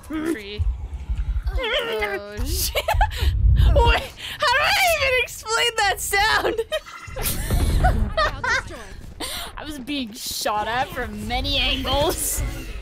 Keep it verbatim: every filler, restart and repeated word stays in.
Tree. Oh shit. Wait, how do I even explain that sound? I was being shot at from many angles.